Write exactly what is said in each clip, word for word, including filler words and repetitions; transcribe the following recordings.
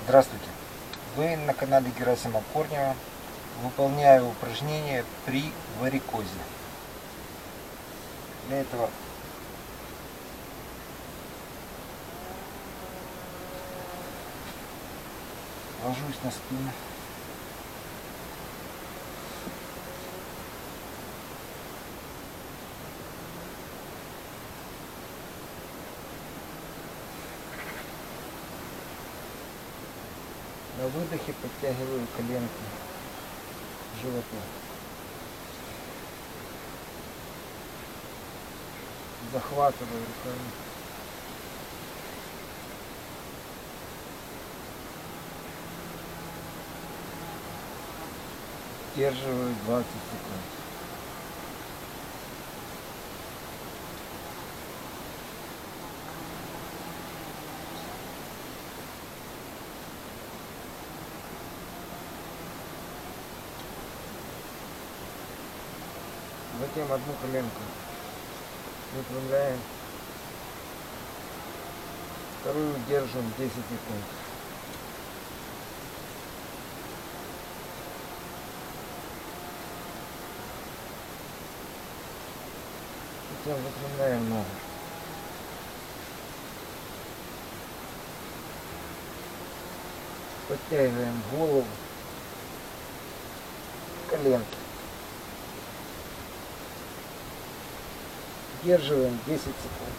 Здравствуйте! Вы на канале Герасима Корнева. Выполняю упражнения при варикозе. Для этого ложусь на спину. На выдохе подтягиваю коленки к животу. Захватываю руками. Удерживаю двадцать секунд. Затем одну коленку выпрямляем, вторую держим десять секунд. Затем выпрямляем ногу. Подтягиваем голову, коленки. Удерживаем десять секунд.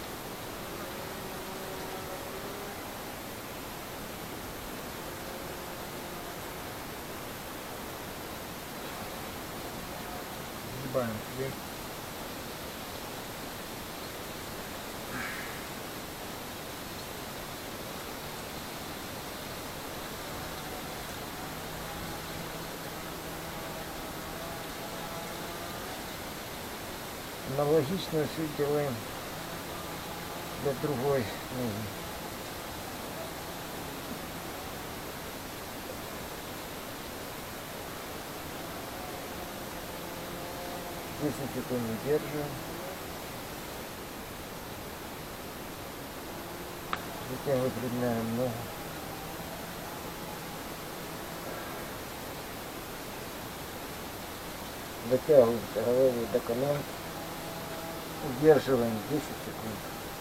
Сгибаем вверх. Аналогично все делаем для другой ноги. десять секунд удерживаем. Затем выпрямляем ногу. Дотягиваем головой до колен. Удерживаем десять секунд.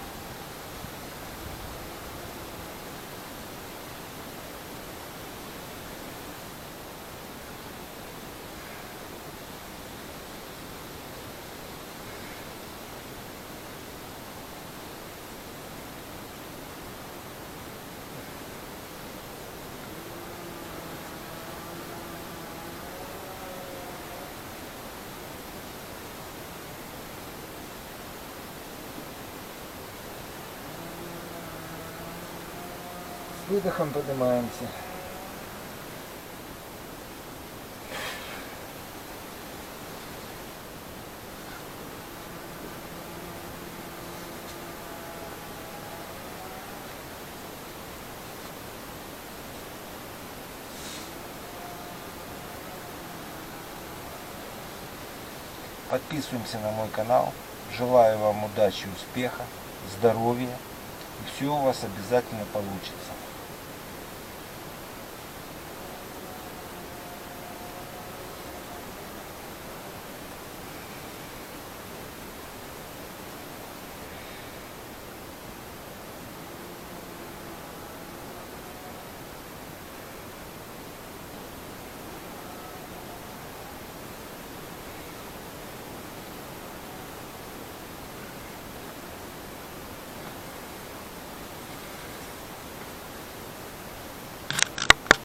С выдохом поднимаемся. Подписываемся на мой канал. Желаю вам удачи, успеха, здоровья. И все у вас обязательно получится.